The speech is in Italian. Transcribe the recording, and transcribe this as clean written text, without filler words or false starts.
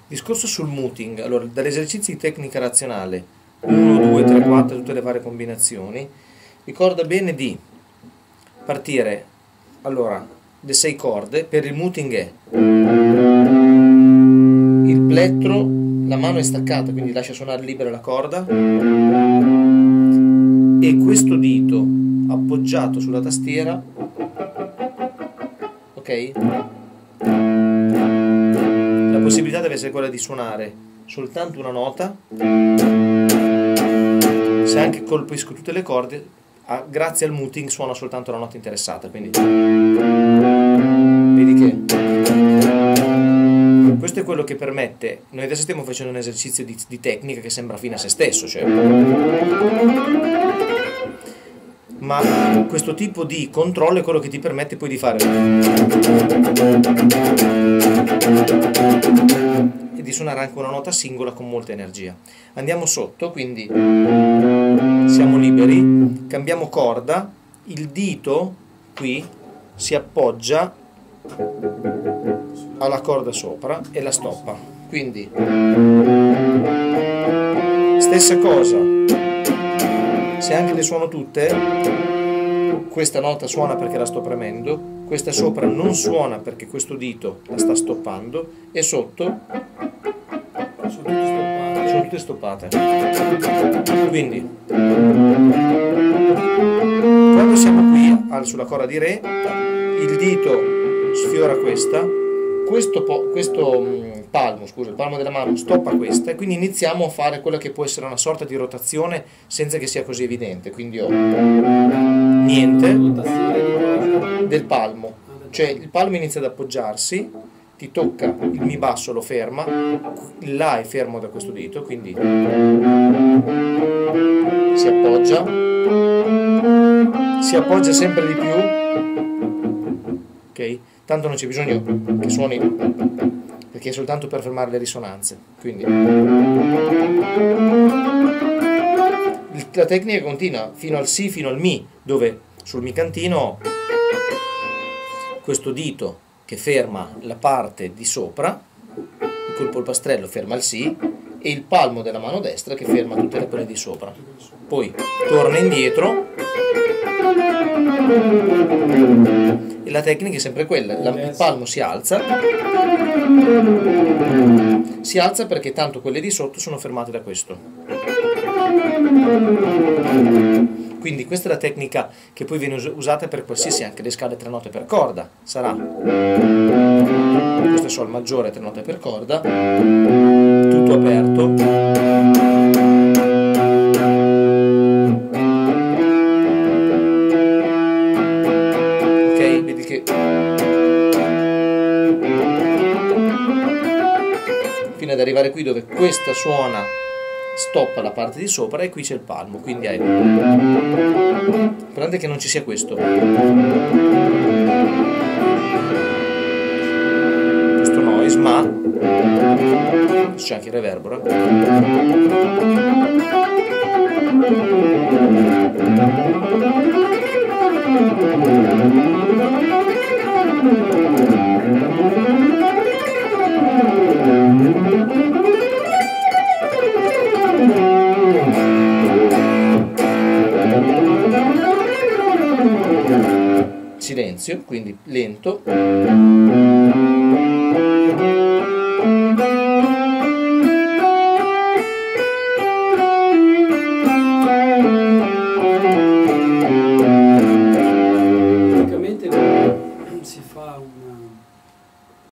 Discorso sul muting. Allora, dagli esercizi di tecnica razionale 1, 2, 3, 4, tutte le varie combinazioni, ricorda bene di partire, allora, le 6 corde. Per il muting è il plettro, la mano è staccata, quindi lascia suonare libera la corda, e questo dito appoggiato sulla tastiera, ok? La possibilità deve essere quella di suonare soltanto una nota. Se anche colpisco tutte le corde, grazie al muting suono soltanto la nota interessata, quindi vedi che questo è quello che permette. Noi adesso stiamo facendo un esercizio di tecnica che sembra fine a se stesso, cioè, ma questo tipo di controllo è quello che ti permette poi di fare e di suonare anche una nota singola con molta energia. Andiamo sotto, quindi siamo liberi, cambiamo corda, il dito qui si appoggia alla corda sopra e la stoppa, quindi stessa cosa. Se anche le suono tutte, questa nota suona perché la sto premendo, questa sopra non suona perché questo dito la sta stoppando, e sotto sono tutte stoppate. Quindi quando siamo qui sulla corda di Re, il dito sfiora questa, questo palmo, scusa, il palmo della mano stoppa questa, e quindi iniziamo a fare quella che può essere una sorta di rotazione senza che sia così evidente. Quindi ho niente del palmo, cioè il palmo inizia ad appoggiarsi, ti tocca il Mi basso, lo ferma, il La è fermo da questo dito, quindi si appoggia sempre di più, ok? Tanto non c'è bisogno che suoni, perché è soltanto per fermare le risonanze. Quindi la tecnica continua fino al Si, fino al Mi, dove sul Mi cantino ho questo dito che ferma la parte di sopra, col polpastrello ferma il Si, e il palmo della mano destra che ferma tutte le quelle di sopra. Poi torna indietro e la tecnica è sempre quella, il palmo si alza perché tanto quelle di sotto sono fermate da questo. Quindi questa è la tecnica che poi viene usata per qualsiasi, anche le scale 3 note per corda. Sarà questo è Sol maggiore, 3 note per corda, tutto aperto. Fino ad arrivare qui dove questa suona, stoppa la parte di sopra, e qui c'è il palmo, quindi hai, guardate che non ci sia questo noise, ma c'è anche il reverbero. Silenzio, quindi lento.